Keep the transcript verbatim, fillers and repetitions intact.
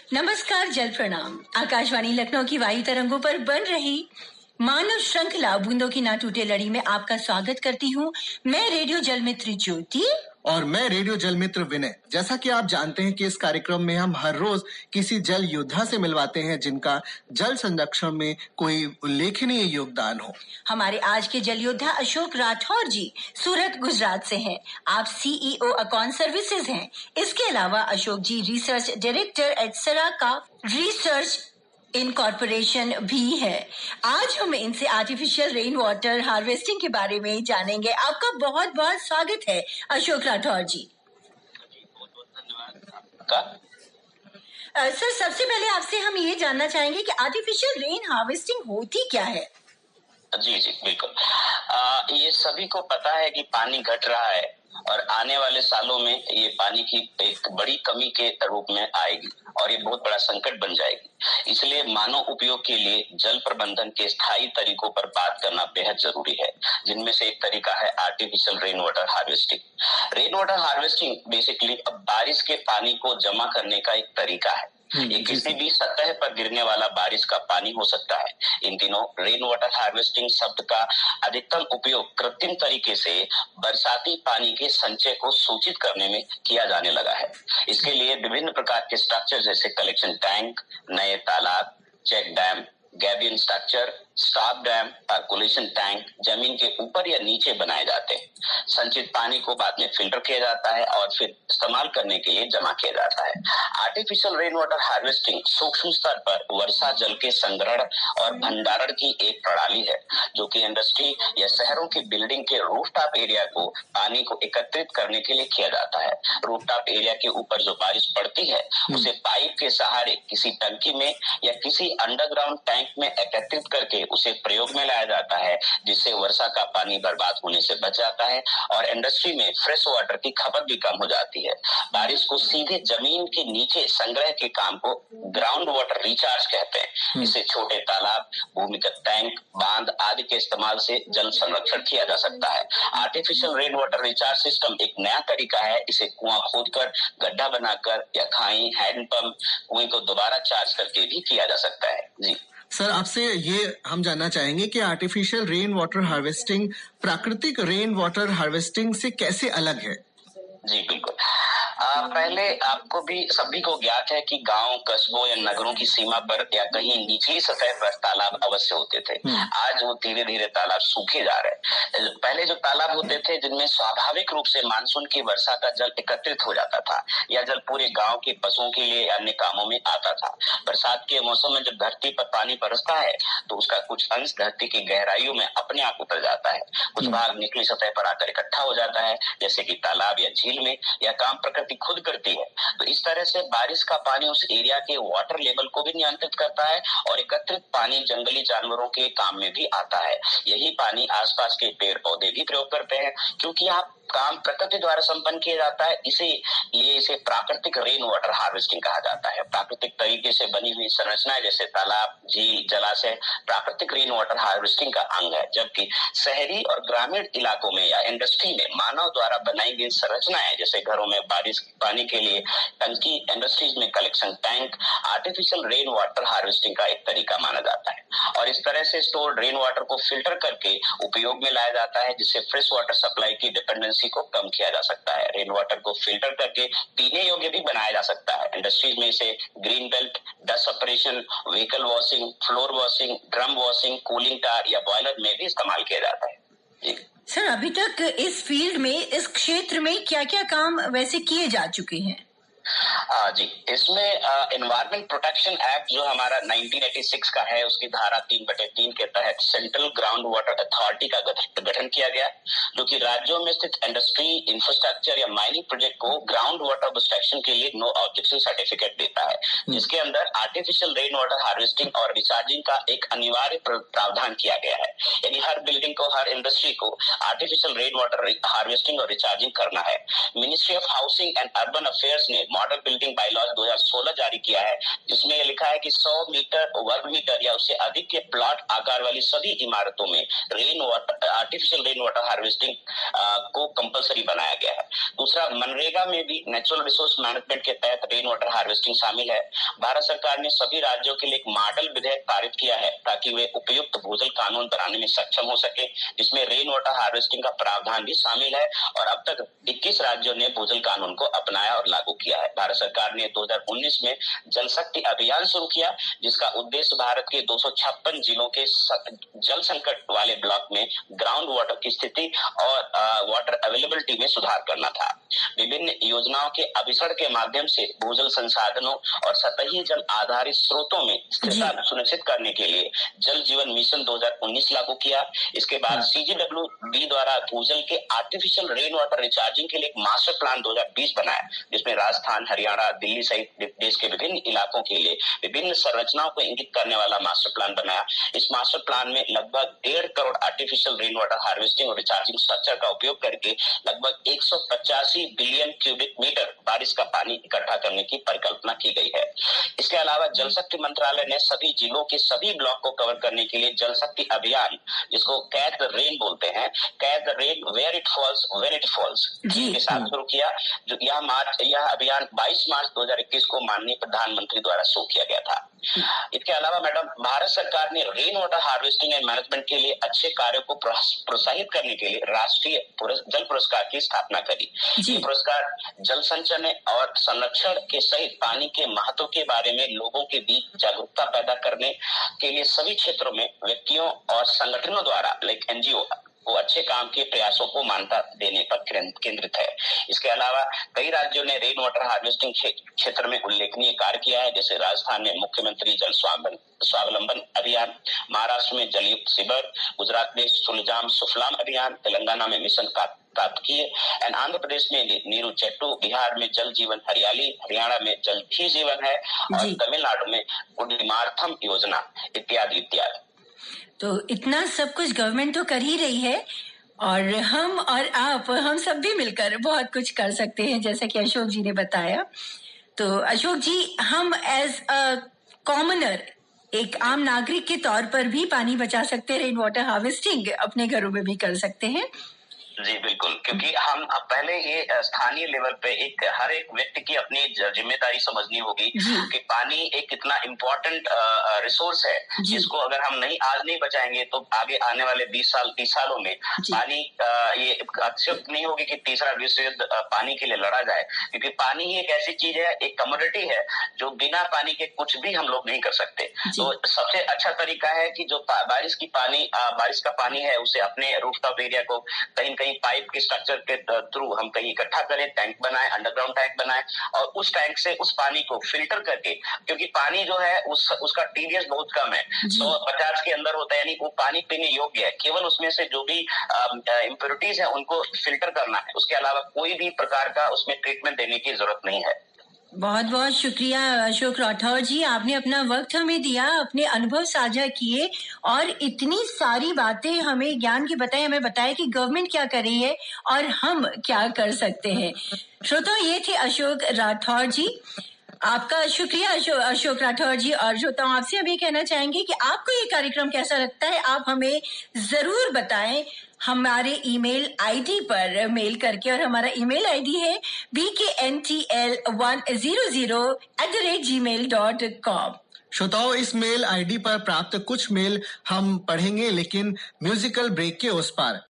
नमस्कार, जल प्रणाम। आकाशवाणी लखनऊ की वायु तरंगों पर बन रही मानव श्रृंखला बूंदों की ना टूटे लड़ी में आपका स्वागत करती हूँ। मैं रेडियो जल मित्र ज्योति और मैं रेडियो जल मित्र विनय। जैसा कि आप जानते हैं कि इस कार्यक्रम में हम हर रोज किसी जल योद्धा से मिलवाते हैं जिनका जल संरक्षण में कोई उल्लेखनीय योगदान हो। हमारे आज के जल योद्धा अशोक राठौर जी सूरत गुजरात से हैं। आप सीईओ अकाउंट सर्विसेज हैं। इसके अलावा Ashok ji research director at सरा का रिसर्च इनकॉर्पोरेशन भी है। आज हम इनसे आर्टिफिशियल रेन वाटर हार्वेस्टिंग के बारे में जानेंगे। आपका बहुत बहुत स्वागत है अशोक राठौर जी। बहुत बहुत धन्यवाद आपका। सर, सबसे पहले आपसे हम ये जानना चाहेंगे कि आर्टिफिशियल रेन हार्वेस्टिंग होती क्या है? जी जी बिल्कुल। आ, ये सभी को पता है कि पानी घट रहा है और आने वाले सालों में ये पानी की एक बड़ी कमी के रूप में आएगी और ये बहुत बड़ा संकट बन जाएगी। इसलिए मानव उपयोग के लिए जल प्रबंधन के स्थायी तरीकों पर बात करना बेहद जरूरी है, जिनमें से एक तरीका है artificial rain water harvesting. Rain water harvesting basically बारिश के पानी को जमा करने का एक तरीका है। ये किसी भी सतह पर गिरने वाला बारिश का पानी हो सकता है। इन दिनों रेन वाटर हार्वेस्टिंग शब्द का अधिकतम उपयोग कृत्रिम तरीके से बरसाती पानी के संचय को सूचित करने में किया जाने लगा है। इसके लिए विभिन्न प्रकार के स्ट्रक्चर जैसे कलेक्शन टैंक, नए तालाब, check dam, gabion structure, stop dam, percolation tank जमीन के ऊपर या नीचे बनाए जाते हैं। संचित पानी को बाद में फिल्टर किया जाता है और फिर इस्तेमाल करने के लिए जमा किया जाता है। आर्टिफिशियल रेन वाटर हार्वेस्टिंग सूक्ष्म स्तर पर वर्षा जल के संग्रहण और भंडारण की एक प्रणाली है, जो कि इंडस्ट्री या शहरों की बिल्डिंग के रूफटॉप एरिया को पानी को एकत्रित करने के लिए किया जाता है। रूफटॉप एरिया के ऊपर जो बारिश पड़ती है उसे पाइप के सहारे किसी टंकी में या किसी अंडरग्राउंड टैंक में एकत्रित करके उसे प्रयोग में लाया जाता है, जिससे वर्षा का पानी बर्बाद होने से बच जाता है और इंडस्ट्री में फ्रेश वाटर की खपत भी कम हो जाती है। बारिश को सीधे जमीन के नीचे संग्रह के काम को ग्राउंड वाटर रिचार्ज कहते हैं। इसे छोटे तालाब, भूमिगत टैंक, बांध आदि के इस्तेमाल से जल संरक्षण किया जा सकता है। Artificial rain water recharge system एक नया तरीका है। इसे कुआं खोदकर, गड्ढा बनाकर या खाई, हैंडपंप, कुएं को दोबारा चार्ज करके भी किया जा सकता है। जी सर, आपसे ये हम जानना चाहेंगे कि आर्टिफिशियल रेन वाटर हार्वेस्टिंग प्राकृतिक रेन वाटर हार्वेस्टिंग से कैसे अलग है? जी बिल्कुल। आ, पहले आपको भी सभी को ज्ञात है कि गांव, कस्बों या नगरों की सीमा पर या कहीं निचली सतह पर तालाब अवश्य होते थे। आज वो धीरे धीरे तालाब सूखे जा रहे हैं। पहले जो तालाब होते थे जिनमें स्वाभाविक रूप से मानसून की वर्षा का जल एकत्रित हो जाता था या जल पूरे गांव के पशुओं के लिए अन्य कामों में आता था। बरसात के मौसम में जब धरती पर पानी बरसता है तो उसका कुछ अंश धरती की गहराइयों में अपने आप उतर जाता है। कुछ भाग निचली सतह पर आकर इकट्ठा हो जाता है, जैसे कि तालाब या झील में। यह काम प्रकृति खुद करती है। तो इस तरह से बारिश का पानी उस एरिया के वाटर लेवल को भी नियंत्रित करता है और एकत्रित पानी जंगली जानवरों के काम में भी आता है। यही पानी आसपास के पेड़ पौधे भी प्रयोग करते हैं, क्योंकि यहाँ काम प्रकृति द्वारा संपन्न किया जाता है। इसे ये इसे प्राकृतिक रेन वाटर हार्वेस्टिंग कहा जाता है। प्राकृतिक तरीके से बनी हुई संरचनाएं जैसे तालाब, झील, जलाशय प्राकृतिक रेन वाटर हार्वेस्टिंग का अंग है, जबकि शहरी और ग्रामीण इलाकों में या इंडस्ट्री में मानव द्वारा बनाई गई संरचनाएं जैसे घरों में बारिश पानी के लिए टंकी, इंडस्ट्रीज में collection tank artificial rain water harvesting का एक तरीका माना जाता है। और इस तरह से स्टोर्ड रेन वाटर को फिल्टर करके उपयोग में लाया जाता है, जिससे फ्रेश वाटर सप्लाई की डिपेंडेंसी को कम किया जा सकता है। रेन वाटर को फिल्टर करके पीने योग्य भी बनाया जा सकता है। इंडस्ट्रीज में इसे green belt, dust operation, vehicle washing, floor washing, drum washing, cooling tower या बॉयलर में भी इस्तेमाल किया जाता है। जी सर, अभी तक इस फील्ड में, इस क्षेत्र में क्या क्या काम वैसे किए जा चुके हैं? आ, जी इसमें एनवायरमेंट प्रोटेक्शन एक्ट जो हमारा नाइनटीन एटी सिक्स का है, उसकी धारा तीन बटे तीन के तहत सेंट्रल ग्राउंड वाटर अथॉरिटी का गठन किया गया, जो कि राज्यों में स्थित इंडस्ट्री, इंफ्रास्ट्रक्चर या माइनिंग प्रोजेक्ट को ग्राउंड वाटर ऑब्स्ट्रक्शन के लिए नो ऑब्जेक्शन सर्टिफिकेट देता है, जिसके अंदर आर्टिफिशियल रेन वाटर हार्वेस्टिंग और रिचार्जिंग का एक अनिवार्य प्रावधान किया गया है। यानी हर बिल्डिंग को, हर इंडस्ट्री को आर्टिफिशियल रेन वाटर हार्वेस्टिंग और रिचार्जिंग करना है। Ministry of housing and urban affairs ने मॉडल बिल्डिंग बायलॉज दो हज़ार सोलह जारी किया है, जिसमें लिखा है कि सौ मीटर वर्ग मीटर या उससे अधिक के प्लॉट आकार वाली सभी इमारतों में rain water artificial rain water harvesting को कंपलसरी बनाया गया है। दूसरा, मनरेगा में भी नेचुरल रिसोर्स मैनेजमेंट के तहत रेन वाटर हार्वेस्टिंग शामिल है। भारत सरकार ने सभी राज्यों के लिए एक मॉडल विधेयक पारित किया है ताकि वे उपयुक्त भूजल कानून बनाने में सक्षम हो सके, जिसमें रेन वाटर हार्वेस्टिंग का प्रावधान भी शामिल है। और अब तक इक्कीस राज्यों ने भूजल कानून को अपनाया और लागू किया है। भारत सरकार ने दो हज़ार उन्नीस में जल शक्ति अभियान शुरू किया, जिसका उद्देश्य भारत के दो सौ छप्पन जिलों के जल संकट वाले ब्लॉक में ग्राउंड वाटर की स्थिति और वाटर अवेलेबिलिटी में सुधार करना था। विभिन्न योजनाओं के अभिसरण के माध्यम से भूजल संसाधनों और सतही जल आधारित स्रोतों में स्थिरता सुनिश्चित करने के लिए जल जीवन मिशन दो हज़ार उन्नीस लागू किया। इसके बाद सीजीडब्ल्यू बी द्वारा भूजल के आर्टिफिशियल रेन वाटर रिचार्जिंग के लिए एक मास्टर प्लान दो हज़ार बीस बनाया, जिसमें राजस्थान, हरियाणा, दिल्ली सहित देश के विभिन्न इलाकों के लिए विभिन्न संरचनाओं को इंगित करने वाला मास्टर प्लान बनाया। इस मास्टर प्लान में लगभग डेढ़ crore artificial rain water harvesting और रिचार्जिंग स्ट्रक्चर का उपयोग करके लगभग एक सौ पचासी बिलियन क्यूबिक मीटर बारिश का पानी इकट्ठा करने की परिकल्पना की गई है। इसके अलावा जल शक्ति मंत्रालय ने सभी जिलों के सभी ब्लॉक को कवर करने के लिए जल शक्ति अभियान, जिसको कैच द रेन बोलते हैं, catch the rain where it falls when it falls, के साथ शुरू किया। जो यह मार्च यह अभियान बाईस मार्च दो हज़ार इक्कीस को माननीय प्रधानमंत्री द्वारा शुरू किया गया था। इसके अलावा मैडम, भारत सरकार ने rain water harvesting and management के लिए अच्छे कार्यों को प्रोत्साहित करने के लिए राष्ट्रीय जल पुरस्कार की स्थापना करी। ये पुरस्कार जल संचयन और संरक्षण के सहित पानी के महत्व के बारे में लोगों के बीच जागरूकता पैदा करने के लिए सभी क्षेत्रों में व्यक्तियों और संगठनों द्वारा लाइक एनजीओ वो अच्छे काम के प्रयासों को मान्यता देने पर केंद्रित है। इसके अलावा कई राज्यों ने रेन वाटर हार्वेस्टिंग क्षेत्र में उल्लेखनीय कार्य किया है, जैसे राजस्थान में मुख्यमंत्री जल स्वावलंबन अभियान, महाराष्ट्र में जलयुक्त शिविर, गुजरात में सुलजाम सुफलाम अभियान, तेलंगाना में मिशन कार्तिकीय एंड आंध्र प्रदेश में नीरू चेट्टू, बिहार में जल जीवन हरियाली, हरियाणा में जल ही जीवन है और तमिलनाडु में कुडिमार्थम योजना इत्यादि इत्यादि। तो इतना सब कुछ गवर्नमेंट तो कर ही रही है और हम और आप हम सब भी मिलकर बहुत कुछ कर सकते हैं, जैसा कि अशोक जी ने बताया। तो अशोक जी, हम एज अ कॉमनर, एक आम नागरिक के तौर पर भी पानी बचा सकते हैं, रेन वाटर हार्वेस्टिंग अपने घरों में भी कर सकते हैं। जी बिल्कुल, क्योंकि हम पहले ये स्थानीय लेवल पे एक हर एक व्यक्ति की अपनी जिम्मेदारी समझनी होगी कि पानी एक इतना इम्पोर्टेंट रिसोर्स है, जिसको अगर हम नहीं आज नहीं बचाएंगे तो आगे आने वाले बीस साल तीस सालों में पानी ये अक्षुत नहीं होगी कि तीसरा विश्व युद्ध पानी के लिए लड़ा जाए, क्योंकि पानी ही एक ऐसी चीज है, एक कमोडिटी है जो बिना पानी के कुछ भी हम लोग नहीं कर सकते। तो सबसे अच्छा तरीका है कि जो बारिश की पानी बारिश का पानी है उसे अपने रूफटॉप एरिया को कहीं कहीं पाइप के स्ट्रक्चर के थ्रू हम कहीं इकट्ठा करें, टैंक बनाए, अंडरग्राउंड टैंक बनाए और उस टैंक से उस पानी को फिल्टर करके, क्योंकि पानी जो है उस उसका टीडीएस बहुत कम है, तो पचास के अंदर होता है, यानी वो पानी पीने योग्य है। केवल उसमें से जो भी इम्प्योरिटीज है उनको फिल्टर करना है, उसके अलावा कोई भी प्रकार का उसमें ट्रीटमेंट देने की जरूरत नहीं है। बहुत बहुत शुक्रिया अशोक राठौर जी, आपने अपना वक्त हमें दिया, अपने अनुभव साझा किए और इतनी सारी बातें हमें ज्ञान की बताई, हमें बताया कि गवर्नमेंट क्या कर रही है और हम क्या कर सकते हैं। श्रोताओं, ये थे अशोक राठौर जी। आपका शुक्रिया अशोक अशोक राठौर जी। और श्रोताओं, आपसे अब ये कहना चाहेंगे कि आपको ये कार्यक्रम कैसा लगता है, आप हमें जरूर बताएं हमारे ईमेल आईडी पर मेल करके, और हमारा ईमेल आईडी है B K N T L one zero zero at the rate Gmail dot com. श्रोताओं, इस मेल आईडी पर प्राप्त कुछ मेल हम पढ़ेंगे, लेकिन म्यूजिकल ब्रेक के उस पार।